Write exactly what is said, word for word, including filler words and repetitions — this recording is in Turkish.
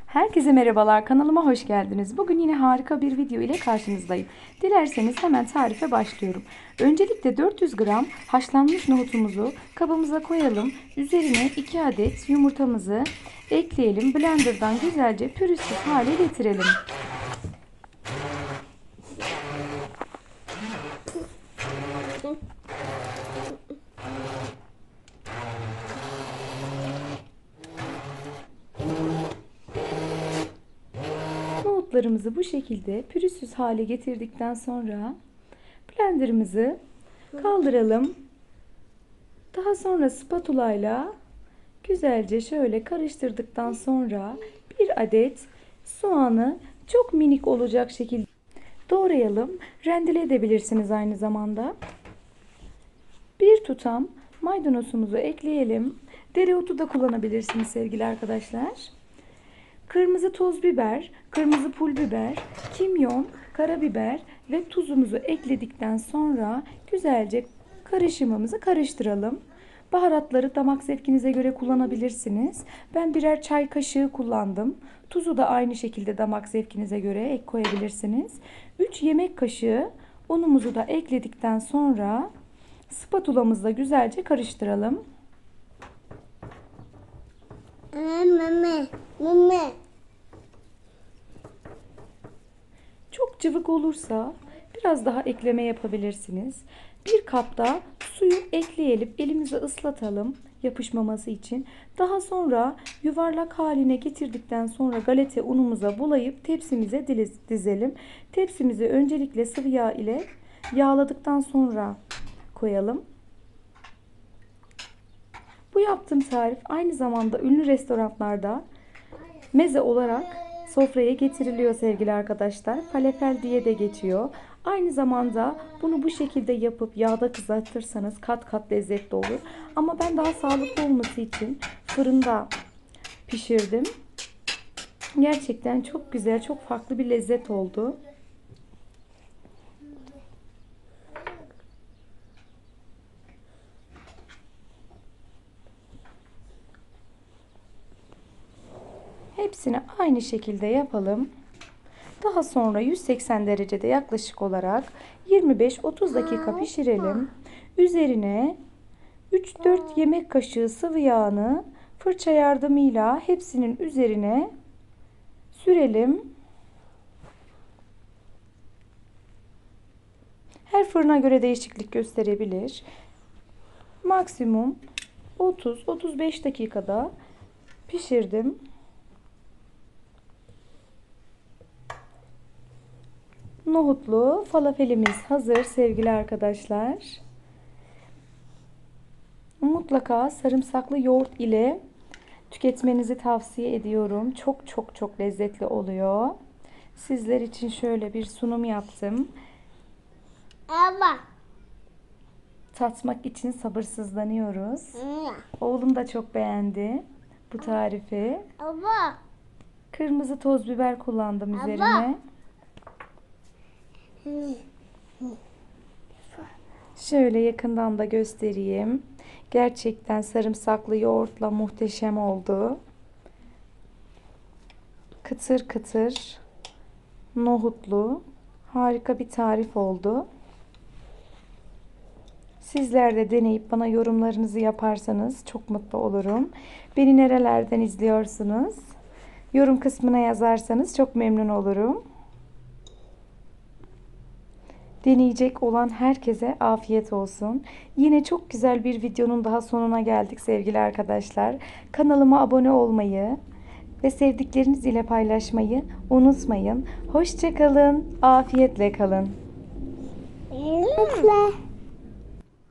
Herkese merhabalar, kanalıma hoş geldiniz. Bugün yine harika bir video ile karşınızdayım. Dilerseniz hemen tarife başlıyorum. Öncelikle dört yüz gram haşlanmış nohutumuzu kabımıza koyalım. Üzerine iki adet yumurtamızı ekleyelim. Blenderdan güzelce pürüzsüz hale getirelim. Nohutlarımızı bu şekilde pürüzsüz hale getirdikten sonra blenderımızı kaldıralım. Daha sonra spatula ile güzelce şöyle karıştırdıktan sonra bir adet soğanı çok minik olacak şekilde doğrayalım. Rendele edebilirsiniz aynı zamanda. Bir tutam maydanozumuzu ekleyelim. Dereotu da kullanabilirsiniz sevgili arkadaşlar. Kırmızı toz biber, kırmızı pul biber, kimyon, karabiber ve tuzumuzu ekledikten sonra güzelce karışımımızı karıştıralım. Baharatları damak zevkinize göre kullanabilirsiniz. Ben birer çay kaşığı kullandım. Tuzu da aynı şekilde damak zevkinize göre ek koyabilirsiniz. üç yemek kaşığı unumuzu da ekledikten sonra spatulamızla güzelce karıştıralım. Mama, mama. Çok cıvık olursa biraz daha ekleme yapabilirsiniz. Bir kapta suyu ekleyelim, elimizi ıslatalım yapışmaması için. Daha sonra yuvarlak haline getirdikten sonra galeta unumuza bulayıp tepsimize dizelim. Tepsimizi öncelikle sıvı yağ ile yağladıktan sonra koyalım. Bu yaptığım tarif aynı zamanda ünlü restoranlarda meze olarak sofraya getiriliyor sevgili arkadaşlar. Falafel diye de geçiyor. Aynı zamanda bunu bu şekilde yapıp yağda kızartırsanız kat kat lezzetli olur. Ama ben daha sağlıklı olması için fırında pişirdim. Gerçekten çok güzel, çok farklı bir lezzet oldu. Hepsini aynı şekilde yapalım. Daha sonra yüz seksen derecede yaklaşık olarak yirmi beş otuz dakika pişirelim. Üzerine üç dört yemek kaşığı sıvı yağını fırça yardımıyla hepsinin üzerine sürelim. Her fırına göre değişiklik gösterebilir. Maksimum otuz otuz beş dakikada pişirdim. Nohutlu falafelimiz hazır sevgili arkadaşlar. Mutlaka sarımsaklı yoğurt ile tüketmenizi tavsiye ediyorum. Çok çok çok lezzetli oluyor. Sizler için şöyle bir sunum yaptım. Baba. Tatmak için sabırsızlanıyoruz. Oğlum da çok beğendi bu tarifi. Baba. Kırmızı toz biber kullandım üzerine. Şöyle yakından da göstereyim. Gerçekten sarımsaklı yoğurtla muhteşem oldu. Kıtır kıtır, nohutlu, harika bir tarif oldu. Sizler de deneyip bana yorumlarınızı yaparsanız çok mutlu olurum. Beni nerelerden izliyorsunuz? Yorum kısmına yazarsanız çok memnun olurum. Deneyecek olan herkese afiyet olsun. Yine çok güzel bir videonun daha sonuna geldik sevgili arkadaşlar. Kanalıma abone olmayı ve sevdikleriniz ile paylaşmayı unutmayın. Hoşça kalın, afiyetle kalın. Lütfen.